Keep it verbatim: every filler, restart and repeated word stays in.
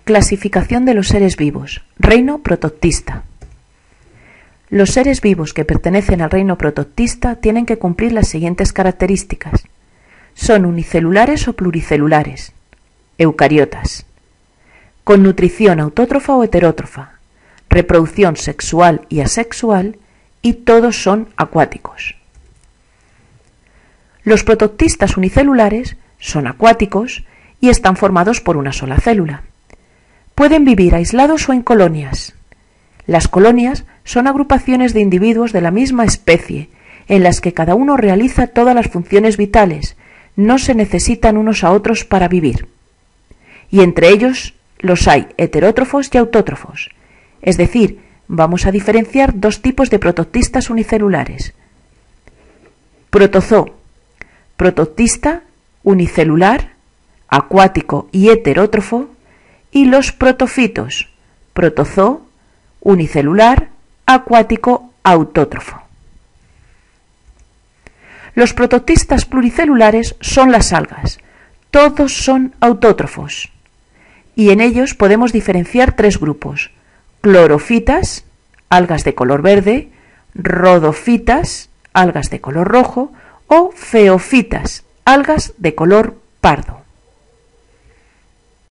Clasificación de los seres vivos. Reino protoctista. Los seres vivos que pertenecen al reino protoctista tienen que cumplir las siguientes características. Son unicelulares o pluricelulares. Eucariotas. Con nutrición autótrofa o heterótrofa. Reproducción sexual y asexual. Y todos son acuáticos. Los protoctistas unicelulares son acuáticos y están formados por una sola célula. Pueden vivir aislados o en colonias. Las colonias son agrupaciones de individuos de la misma especie, en las que cada uno realiza todas las funciones vitales, no se necesitan unos a otros para vivir. Y entre ellos los hay heterótrofos y autótrofos, es decir, vamos a diferenciar dos tipos de protoctistas unicelulares. Protozoo, protoctista unicelular, acuático y heterótrofo, y los protofitos, protozoo, unicelular, acuático, autótrofo. Los protoctistas pluricelulares son las algas, todos son autótrofos, y en ellos podemos diferenciar tres grupos: clorofitas, algas de color verde, rhodofitas, algas de color rojo, o feofitas, algas de color pardo.